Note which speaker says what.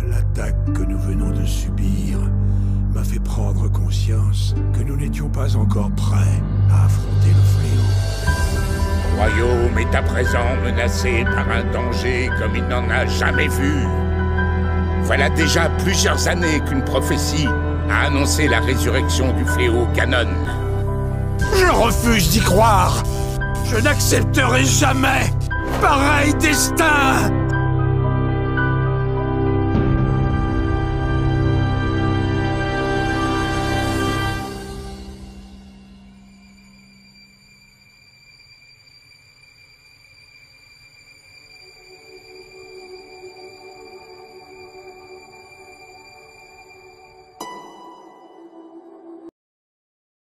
Speaker 1: L'attaque que nous venons de subir m'a fait prendre conscience que nous n'étions pas encore prêts à affronter le fléau.
Speaker 2: Le royaume est à présent menacé par un danger comme il n'en a jamais vu. Voilà déjà plusieurs années qu'une prophétie a annoncé la résurrection du fléau Ganon.
Speaker 1: Je refuse d'y croire. Je n'accepterai jamais pareil destin.